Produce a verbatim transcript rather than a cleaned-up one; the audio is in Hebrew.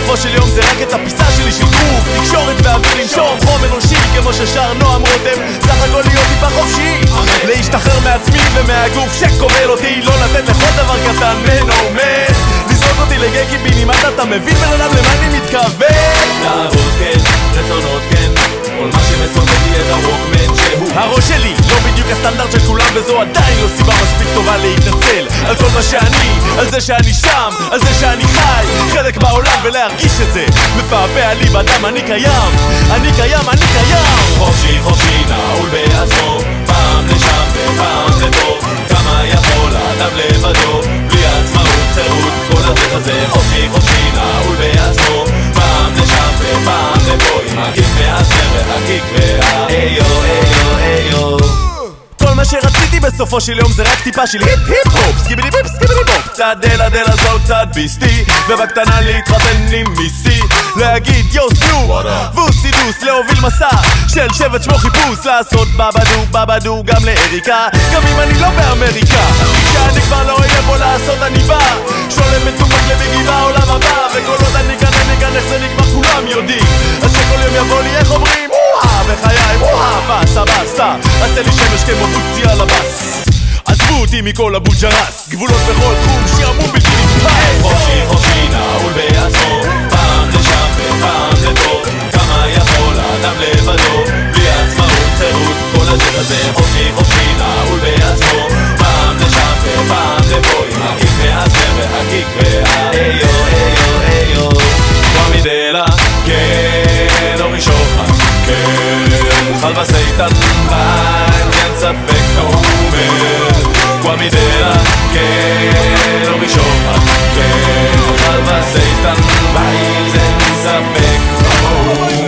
בסופו של יום זה רק את הפיסה שלי של גוף, תקשורת ואוויר לנשום, חום אנושי כמו ששר נועם רותם, סך הכל להיות טיפה חופשי, להשתחרר מעצמי ומהגוף שכובל אותי, לא לתת לכל דבר קטן מנומר, לזרוק אותי לגי קיבינימט, אתה מבין בן אדם למה אני מתכוון? לעבוד כן, רצונות כן, כל מה שמסובב לי את הרוקמן שהוא הראש שלי לא בדיוק הסטנדרט של כולם, וזו עדיין לא סיבה מספיק טובה להתנצל על כל מה שאני, על זה שאני שם, על זה שאני חי חלק בעולם ולהרגיש את זה מפעפע לי בדם, אני קיים, אני קיים, אני קיים חופשי חופשי נעול בעצמו, פעם לשם ופעם לפה, כמה יכול האדם לבדו, בלי עצמאות חירות כל הדרך הזה. חופשי חופשי נעול בעצמו, פעם לשם ופעם לפה, עם הקיק והסר והקיק והאיו איו איו. כל מה שרציתי בסופו של יום זה רק טיפה של היפ היפ הופ, סקיבידי ביפ סקיבידי בופ, קצת דלה דלה זול קצת ביסטי, ובקטנה להתחתן עם מיסי, להגיד יו סנו ווסי דוס, להוביל מסע של שבט שמו חיפוש, לעשות בבדו בבדו גם לאריקה, גם אם אני לא באמריקה, כשאני כבר לא אהיה פה לעשות אני בא, שולם מטומק לביגי בעולם הבא, וכל עוד אני כאן אני כאן איך זה נגמר כולם יודעים, אז שכל יום יבוא לי איך אומרים וואה בחיי וואה בס הבס סתם, עשה לי שמש כמו בוצי על הבס, עזבו אותי מכל הבוג'רס, גבולות בכל תחום שיעמום בלתי נתפס. חופשי חופשי נעול בעצמו, פעם לשם ופעם לפה, כמה יכול האדם לבדו, בלי עצמאות חירות כל הדרך הזה. חופשי חופשי נעול בעצמו, פעם לשם ופעם לפה, עם הקיק והסר והקיק והאיו איו איו. ומידלה כן אורי שוחד כן, חלבה סייטן אין כן ספק אומר, ומידלה כן אורי שוחד כן, חלבה סייטן אין ספק אומר.